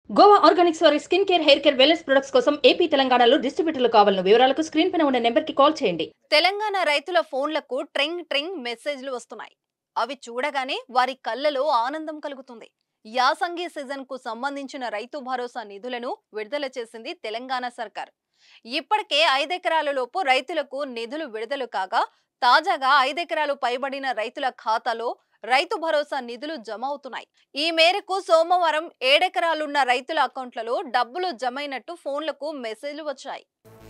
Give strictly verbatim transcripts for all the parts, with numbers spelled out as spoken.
Goa organics వారి skin care, hair care, wellness products కోసం AP, తెలంగాణలో డిస్ట్రిబ్యూటర్లు కావాలను వివరాలకు స్క్రీన్ పైన ఉన్న నెంబర్ కి కాల్ చేయండి. తెలంగాణ రైతుల ఫోన్లకు ట్రింగ్ ట్రింగ్ మెసేజ్లు వస్తున్నాయి. అవి చూడగానే వారి కళ్ళలో ఆనందం కలుగుతుంది. యాసంగి సీజన్ కు సంబంధించిన రైతు భరోసా నిధులను విడుదల చేసింది తెలంగాణ సర్కార్. ఇప్పటికే ఐదెకరాల లోపు రైతులకు నిధులు విడుదల కాగా తాజాగా ఐదెకరాలు పైబడిన రైతుల ఖాతాలో రైతు భరోసా నిధులు జమ అవుతున్నాయి. ఈ మేరకు సోమవారం ఏడెకరాలున్న రైతుల అకౌంట్లలో డబ్బులు జమైనట్టు ఫోన్లకు మెసేజ్లు వచ్చాయి.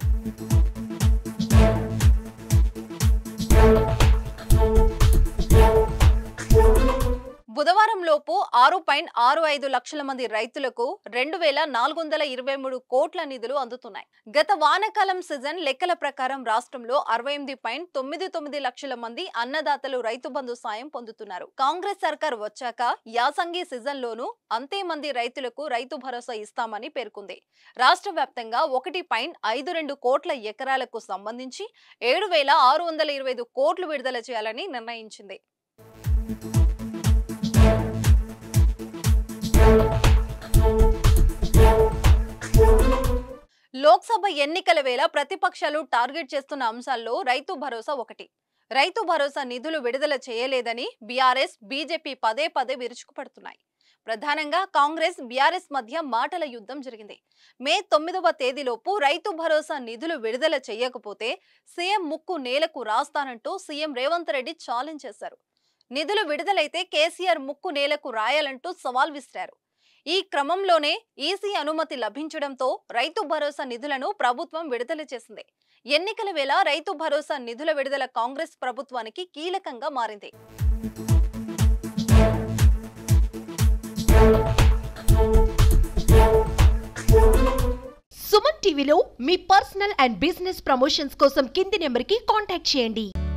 బుధవారం లోపు ఆరు పాయింట్ ఆరు ఐదు లక్షల మంది రైతులకు రెండు వేల నాలుగు వందల ఇరవై మూడు కోట్ల నిధులు అందుతున్నాయి. గత వానాకాలం సీజన్ లెక్కల ప్రకారం రాష్ట్రంలో అరవై ఎనిమిది పాయింట్ తొమ్మిది తొమ్మిది లక్షల మంది అన్నదాతలు రైతు బంధు సాయం పొందుతున్నారు. కాంగ్రెస్ సర్కార్ వచ్చాక యాసంగి సీజన్ లోనూ అంతే మంది రైతులకు రైతు భరోసా ఇస్తామని పేర్కొంది. రాష్ట్ర వ్యాప్తంగా ఒకటి పాయింట్ ఐదు రెండు కోట్ల ఎకరాలకు సంబంధించి ఏడు వేల ఆరు వందల ఇరవై ఐదు కోట్లు విడుదల చేయాలని నిర్ణయించింది. లోక్సభ ఎన్నికల వేళ ప్రతిపక్షాలు టార్గెట్ చేస్తున్న అంశాల్లో రైతు భరోసా ఒకటి. రైతు భరోసా నిధులు విడుదల చేయలేదని బీఆర్ఎస్, బీజేపీ పదే పదే విరుచుకుపడుతున్నాయి. ప్రధానంగా కాంగ్రెస్, బీఆర్ఎస్ మధ్య మాటల యుద్ధం జరిగింది. మే తొమ్మిదవ తేదీలోపు రైతు భరోసా నిధులు విడుదల చేయకపోతే సీఎం ముక్కు నేలకు రాస్తానంటూ సీఎం రేవంత్ రెడ్డి ఛాలెంజ్ చేశారు. నిధులు విడుదలైతే కేసీఆర్ ముక్కు నేలకు రాయాలంటూ సవాల్ విసిరారు. ఈ క్రమంలోనే ఈసీ అనుమతి లభించడంతో రైతు భరోసా నిధులను ప్రభుత్వం విడుదల చేసింది. ఎన్నికల వేళ రైతు భరోసా నిధుల విడుదల కాంగ్రెస్ ప్రభుత్వానికి కీలకంగా మారింది. సుమన్ టీవీలో మీ పర్సనల్ అండ్ బిజినెస్ ప్రమోషన్స్ కోసం కింది నెంబర్కి కాంటాక్ట్ చేయండి.